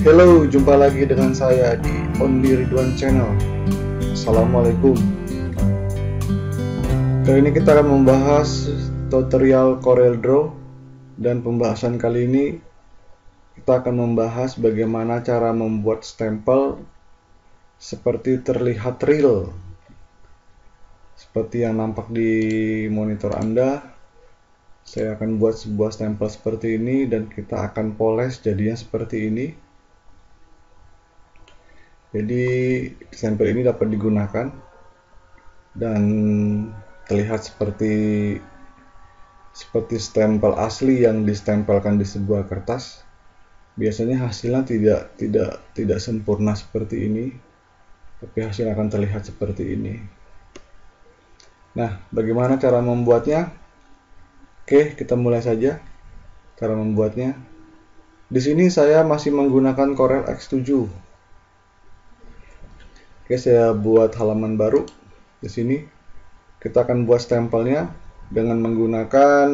Halo, jumpa lagi dengan saya di Only Ridwan Channel. Assalamualaikum. Kali ini kita akan membahas tutorial CorelDRAW, dan pembahasan kali ini kita akan membahas bagaimana cara membuat stempel seperti terlihat real, seperti yang nampak di monitor Anda. Saya akan buat sebuah stempel seperti ini dan kita akan poles jadinya seperti ini. Jadi stempel ini dapat digunakan dan terlihat seperti stempel asli yang distempelkan di sebuah kertas. Biasanya hasilnya tidak sempurna seperti ini, tapi hasil akan terlihat seperti ini. Nah, bagaimana cara membuatnya? Oke, kita mulai saja cara membuatnya. Di sini saya masih menggunakan Corel X7. Oke, saya buat halaman baru. Di sini kita akan buat stempelnya dengan menggunakan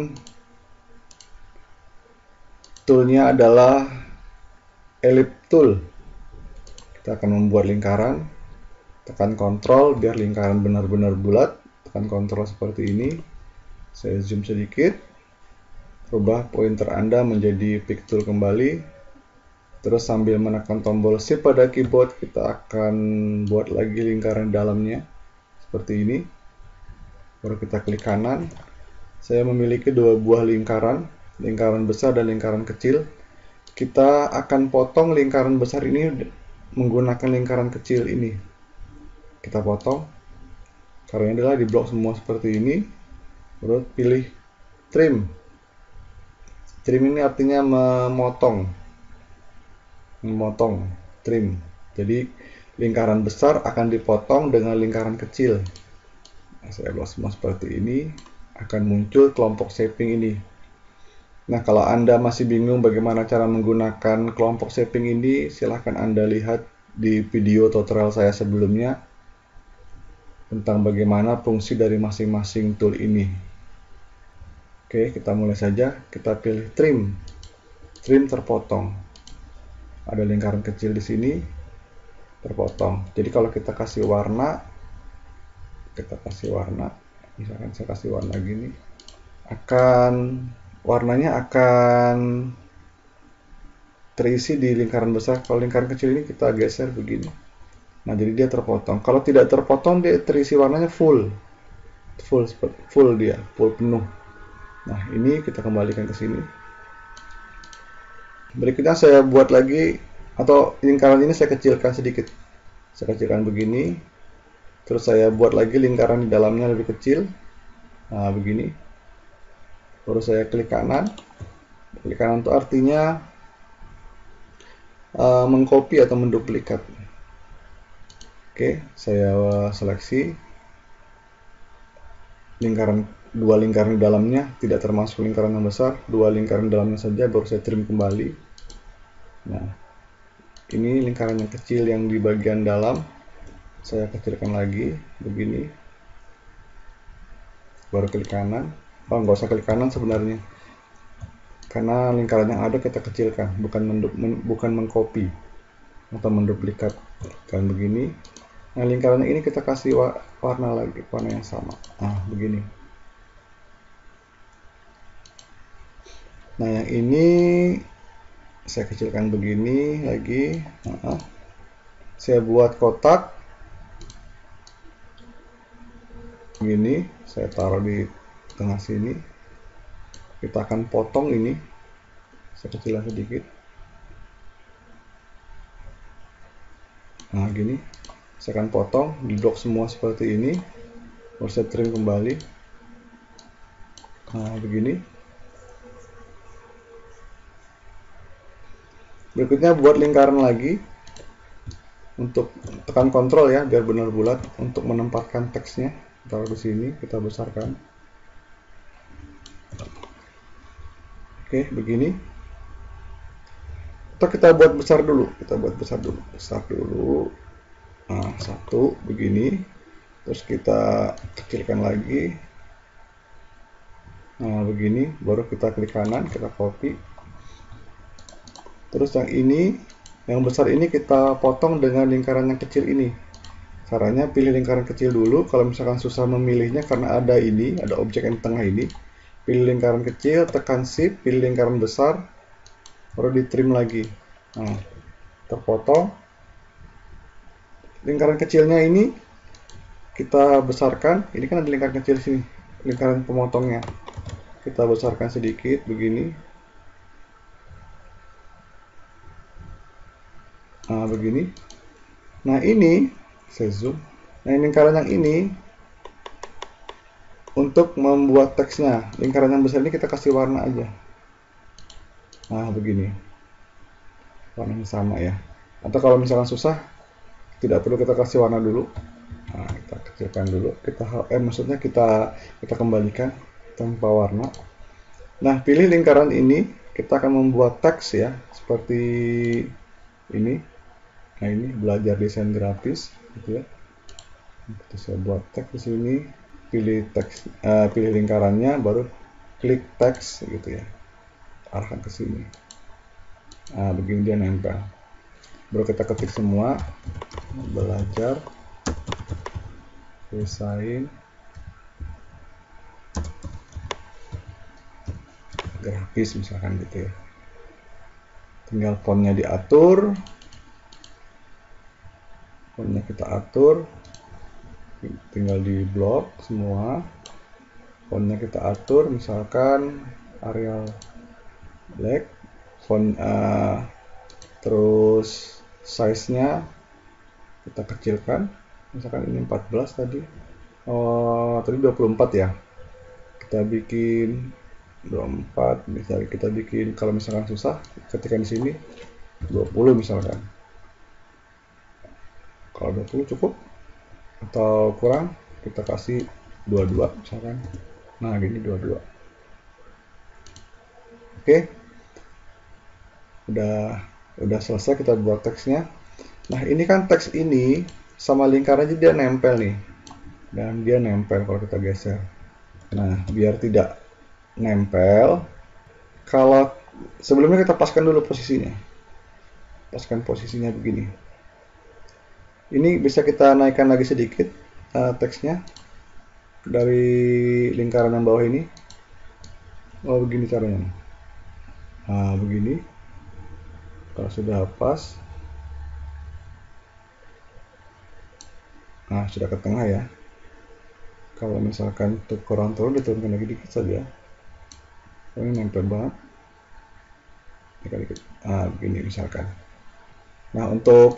toolnya adalah Ellipse Tool. Kita akan membuat lingkaran, tekan Ctrl biar lingkaran benar-benar bulat, tekan Ctrl seperti ini. Saya zoom sedikit, rubah pointer Anda menjadi pick tool kembali, terus sambil menekan tombol shift pada keyboard kita akan buat lagi lingkaran dalamnya seperti ini. Baru kita klik kanan. Saya memiliki dua buah lingkaran besar dan lingkaran kecil. Kita akan potong lingkaran besar ini menggunakan lingkaran kecil ini. Kita potong, caranya adalah di blok semua seperti ini. Baru pilih trim. Trim ini artinya memotong, trim. Jadi lingkaran besar akan dipotong dengan lingkaran kecil. Nah, saya blok semua seperti ini, akan muncul kelompok shaping ini. Nah, kalau Anda masih bingung bagaimana cara menggunakan kelompok shaping ini, silahkan Anda lihat di video tutorial saya sebelumnya tentang bagaimana fungsi dari masing-masing tool ini. Oke, kita mulai saja. Kita pilih trim. Trim terpotong. Ada lingkaran kecil di sini, terpotong. Jadi kalau kita kasih warna, misalkan saya kasih warna gini, warnanya akan terisi di lingkaran besar. Kalau lingkaran kecil ini kita geser begini. Nah, jadi dia terpotong. Kalau tidak terpotong, dia terisi warnanya full penuh. Nah, ini kita kembalikan ke sini. Berikutnya saya buat lagi, atau lingkaran ini saya kecilkan sedikit. Saya kecilkan begini. Terus saya buat lagi lingkaran di dalamnya lebih kecil. Nah, begini. Baru saya klik kanan. Klik kanan itu artinya mengcopy atau menduplikat. Oke, saya seleksi dua lingkaran di dalamnya, tidak termasuk lingkaran yang besar, dua lingkaran di dalamnya saja, baru saya trim kembali. Nah, ini lingkaran yang kecil yang di bagian dalam, saya kecilkan lagi, begini. Baru klik kanan. Nggak usah klik kanan sebenarnya, karena lingkaran yang ada kita kecilkan, bukan mengcopy atau menduplikat. Kan begini. Nah, lingkaran ini kita kasih warna lagi, warna yang sama. Nah, begini. Nah, yang ini saya kecilkan begini lagi. Saya buat kotak begini, saya taruh di tengah sini. Kita akan potong ini, saya kecilkan sedikit. Nah, gini, saya akan potong di blok semua seperti ini. Baru saya trim kembali. Nah, begini. Berikutnya buat lingkaran lagi. Untuk tekan Ctrl ya, biar benar bulat. Untuk menempatkan teksnya, taruh di sini, kita besarkan. Oke, begini. Atau kita buat besar dulu. Besar dulu. Nah, satu begini. Terus kita kecilkan lagi. Nah, begini. Baru kita klik kanan, kita copy. Terus yang ini Yang besar ini kita potong dengan lingkaran yang kecil ini. Caranya pilih lingkaran kecil dulu. Kalau misalkan susah memilihnya karena ada ini, ada objek yang di tengah ini, pilih lingkaran kecil, tekan shift, pilih lingkaran besar, baru di trim lagi. Nah, terpotong. Lingkaran kecilnya ini kita besarkan. Ini kan ada lingkaran kecil sini, lingkaran pemotongnya. Kita besarkan sedikit begini. Nah, begini. Nah, ini saya zoom. Nah, lingkaran yang ini untuk membuat teksnya. Lingkaran yang besar ini kita kasih warna aja. Nah, begini. Warnanya sama ya. Atau kalau misalkan susah, tidak perlu kita kasih warna dulu. Nah, kita kecilkan dulu. Maksudnya kita kembalikan tanpa warna. Nah, pilih lingkaran ini. Kita akan membuat teks ya, seperti ini. Nah, ini belajar desain grafis, gitu ya. Kita saya buat teks di sini. Pilih lingkarannya, baru klik teks, gitu ya. Arahkan ke sini. Nah, begini dia nempel. Baru kita ketik semua. Belajar desain grafis misalkan gitu ya. Tinggal fontnya diatur, fontnya kita atur, tinggal di blok semua. Fontnya kita atur, misalkan Arial Black, font terus size-nya kita kecilkan, misalkan ini 14 tadi. Tadi 24 ya. Kita bikin 24, misalnya kita bikin, kalau misalkan susah ketikkan di sini 20 misalkan. Kalau 20 cukup atau kurang, kita kasih 22 misalkan. Nah, gini 22. Oke. Udah selesai kita buat teksnya. Nah, ini kan teks ini sama lingkarannya dia nempel nih. Dan dia nempel kalau kita geser. Nah, biar tidak nempel, kalau sebelumnya kita paskan dulu posisinya. Paskan posisinya begini. Ini bisa kita naikkan lagi sedikit teksnya dari lingkaran yang bawah ini. Oh, begini caranya. Nah, begini. Kalau sudah pas, nah sudah ke tengah ya. Kalau misalkan kurang turun, diturunkan lagi dikit saja. Ini nempel banget. Dikit. Nah, begini misalkan. Nah, untuk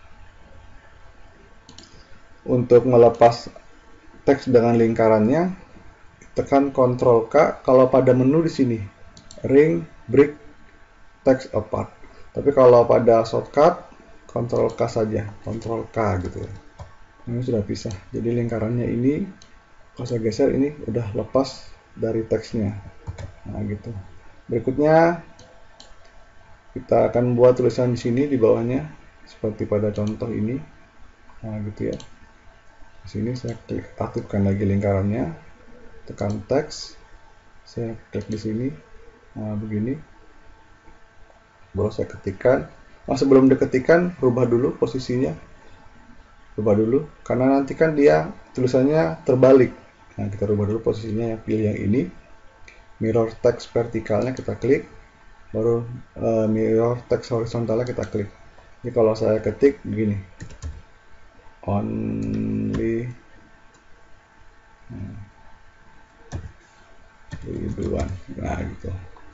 melepas teks dengan lingkarannya, tekan Ctrl K. Kalau pada menu di sini, ring, break, text apart. Tapi kalau pada shortcut, Ctrl K saja, Ctrl K gitu ya. Ini sudah pisah. Jadi lingkarannya ini, kalau saya geser ini udah lepas dari teksnya. Nah, gitu. Berikutnya kita akan buat tulisan di sini di bawahnya seperti pada contoh ini. Nah, gitu ya. Di sini saya klik aktifkan lagi lingkarannya, tekan teks, saya klik di sini. Nah, begini. Baru saya ketikkan. Nah, sebelum diketikkan, rubah dulu posisinya. Rubah dulu, karena nanti kan dia tulisannya terbalik. Nah, kita rubah dulu posisinya, yang pilih yang ini. Mirror text vertikalnya kita klik, baru mirror text horizontalnya kita klik. Jadi kalau saya ketik begini, only ribuan, nah gitu.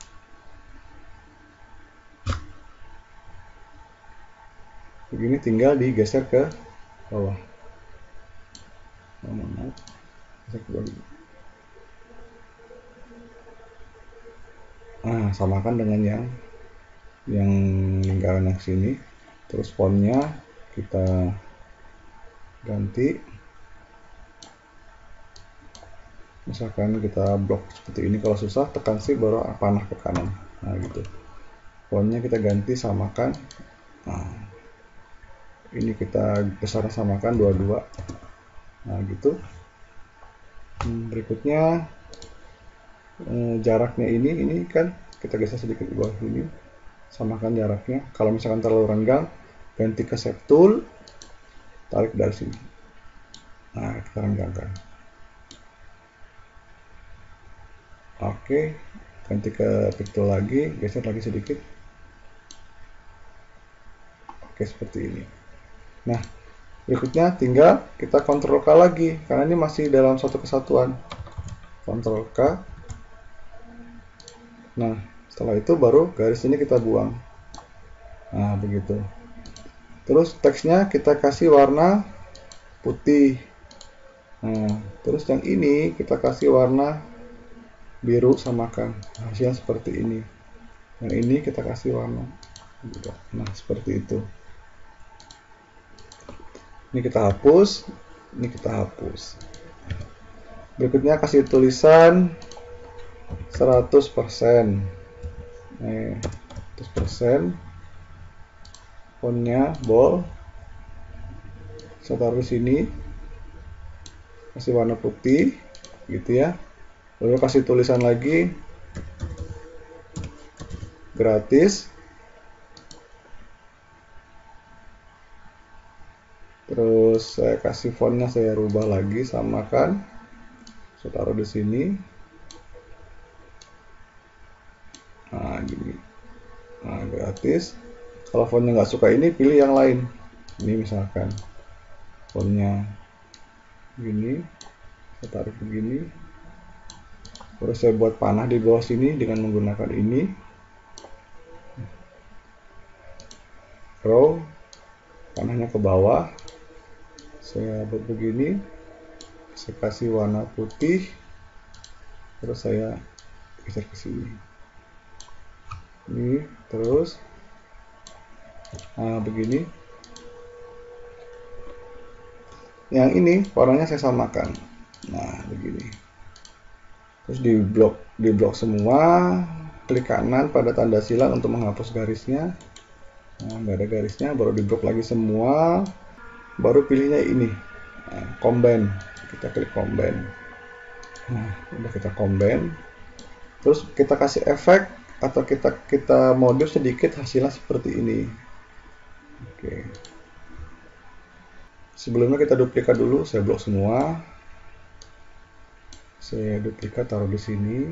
Begini tinggal digeser ke bawah. Geser ke bawah. Nah, samakan dengan yang lingkaran yang sini. Terus fontnya kita ganti. Misalkan kita blok seperti ini, kalau susah tekan shift baru panah ke kanan. Nah, gitu. Fontnya kita ganti, samakan. Nah, ini kita besar samakan 22. Nah, gitu. Berikutnya jaraknya ini kan kita geser sedikit di bawah sini. samakan jaraknya. Kalau misalkan terlalu renggang, ganti ke shape tool, tarik dari sini. Nah, kita renggangkan. Oke, ganti ke pick tool lagi, geser lagi sedikit. Oke, seperti ini. Nah, berikutnya tinggal kita Ctrl K lagi, karena ini masih dalam satu kesatuan. Ctrl K. Nah, setelah itu baru garis ini kita buang. Nah, begitu. Terus teksnya kita kasih warna putih. Nah, terus yang ini kita kasih warna biru, samakan. Hasilnya seperti ini. Yang ini kita kasih warna. Nah, seperti itu. Ini kita hapus, ini kita hapus. Berikutnya kasih tulisan 100%. Nih, 100%. Fontnya bold. Saya taruh di sini. Kasih warna putih, gitu ya. Lalu kasih tulisan lagi gratis. Terus saya kasih fontnya, saya rubah lagi, samakan. Saya taruh di sini. Nah, gini. Nah, gratis. Kalau fontnya nggak suka ini, pilih yang lain. Ini misalkan fontnya gini, saya taruh begini. Terus saya buat panah di bawah sini dengan menggunakan ini. Row, panahnya ke bawah. Saya buat begini, saya kasih warna putih, terus saya geser ke sini. Ini terus, nah begini. Yang ini warnanya saya samakan. Nah begini. Terus di blok semua, klik kanan pada tanda silang untuk menghapus garisnya. Nah, nggak ada garisnya, baru di blok lagi semua. Baru pilihnya ini, nah, combine. Kita klik combine. Nah, udah kita combine. Terus kita kasih efek atau kita modif sedikit, hasilnya seperti ini. Oke. Sebelumnya kita duplikat dulu, saya blok semua. Saya duplikat, taruh di sini.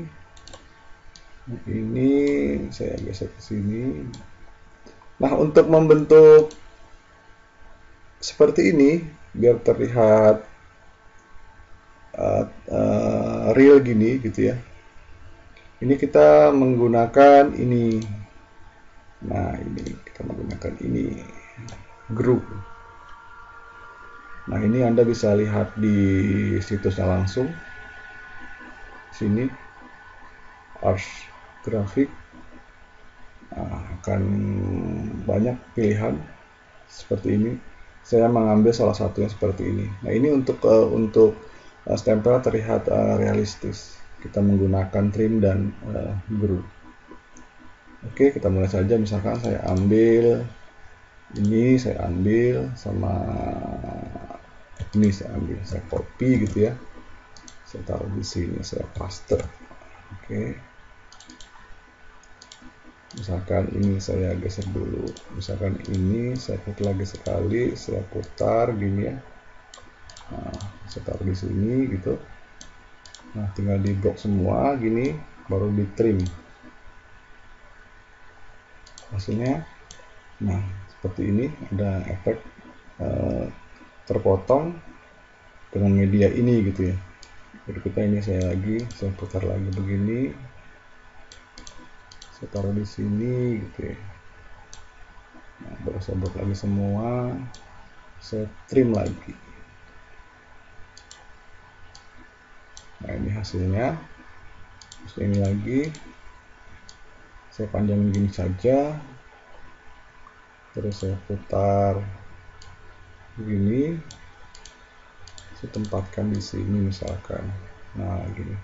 Ini saya geser ke sini. Nah, untuk membentuk seperti ini biar terlihat real gini gitu ya. Ini kita menggunakan ini. Nah, ini kita menggunakan ini group. Nah, ini Anda bisa lihat di situsnya langsung. Sini Ars grafik. Nah, akan banyak pilihan seperti ini. Saya mengambil salah satunya seperti ini. Nah, ini untuk stempel terlihat realistis. Kita menggunakan trim dan glue. Oke, kita mulai saja. Misalkan saya ambil ini, saya ambil sama ini, saya copy gitu ya. Saya taruh di sini, saya paste. Oke. Misalkan ini saya geser dulu, misalkan ini saya klik lagi sekali, saya putar gini ya. Nah, saya taruh di sini gitu. Nah, tinggal di blok semua gini, baru di trim hasilnya. Nah, seperti ini ada efek terpotong dengan media ini gitu ya. Berikutnya ini saya putar lagi begini. Saya taruh di sini gitu ya. Nah, baru saya buat lagi semua, saya trim lagi. Nah, ini hasilnya. Terus ini lagi saya panjangin gini saja, terus saya putar begini, saya tempatkan di sini misalkan. Nah, gini.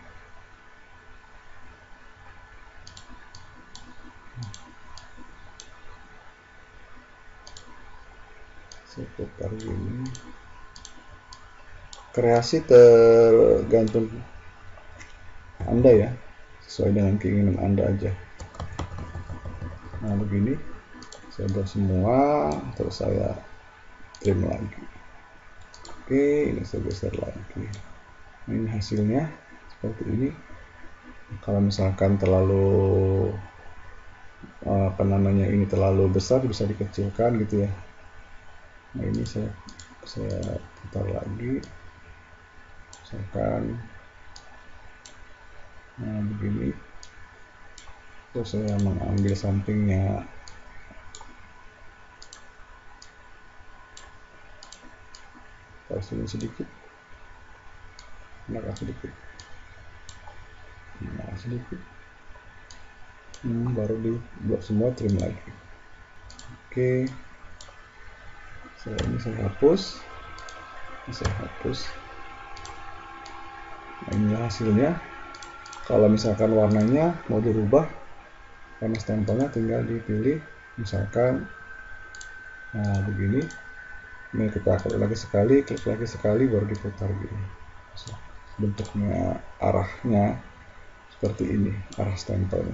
Saya putar gini. Kreasi tergantung Anda ya, sesuai dengan keinginan Anda aja. Nah begini, saya buat semua, terus saya trim lagi. Oke, ini saya geser lagi. Nah, ini hasilnya seperti ini. Kalau misalkan terlalu ini terlalu besar, bisa dikecilkan gitu ya. Nah ini saya putar lagi, misalkan begini, terus saya mengambil sampingnya, taruh sini sedikit, sedikit, baru dibuat semua, trim lagi. Oke, ini saya hapus, Nah, ini hasilnya. Kalau misalkan warnanya mau dirubah, warna stempelnya tinggal dipilih, misalkan begini. Ini kita klik lagi sekali, baru diputar gini. Bentuknya, arahnya seperti ini, arah stempelnya.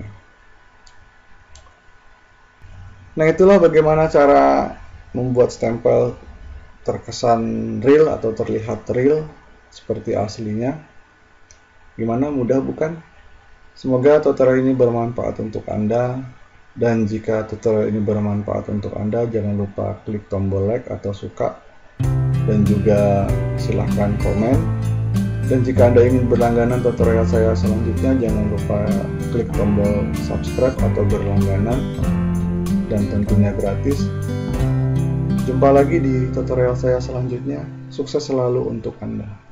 Nah, itulah bagaimana cara membuat stempel terkesan real atau terlihat real seperti aslinya. Gimana, mudah bukan? Semoga tutorial ini bermanfaat untuk Anda, dan jika tutorial ini bermanfaat untuk Anda, jangan lupa klik tombol like atau suka, dan juga silahkan komen. Dan jika Anda ingin berlangganan tutorial saya selanjutnya, jangan lupa klik tombol subscribe atau berlangganan, dan tentunya gratis. Jumpa lagi di tutorial saya selanjutnya. Sukses selalu untuk Anda.